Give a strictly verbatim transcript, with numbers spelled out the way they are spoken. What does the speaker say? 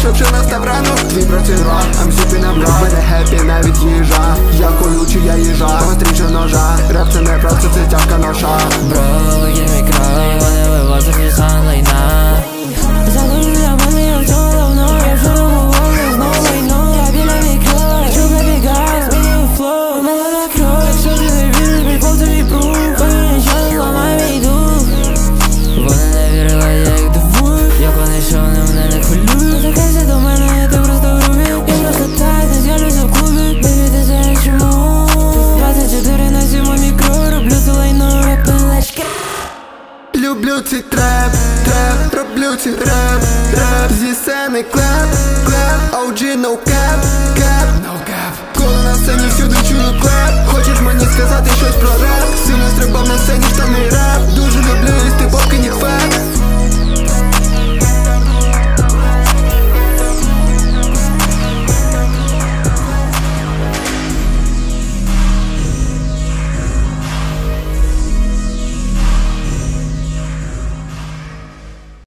щоб ще настав ранок. Твій процент рок, I'm sipping on rock. Мене хеппі навіть їжа. Я колючий, я їжа, гостріше ножа. Реп це не просто, це тяжка ноша. Бро, викинь мій кров, вони вивозять мій сон лайна. Забуду для мене, я в цьому давно. Я вже розговорив, знову лайно. Я біля мікро, я чув бебі газ, змінюю флоу. Молода кров, якщо ти не віриш, прикол це мій пруф. Вони нічого не зламає мій дух. Вони не вірили, я їх дивую. Як вони, що вони мене не хвилюють. Закайся до мене, ти просто в рубі. Я просто так, не з'явлюся в клубі. Бебі, ти знаєш чому? двадцять чотири на сім мікро, роблю це лайно, репи лечки. Люблю цей треп, треп, роблю цей реп, реп. Зі сцени клеп, клеп, оу джі no cap, cap, no cap. Коли на сцені всюди чую клеп.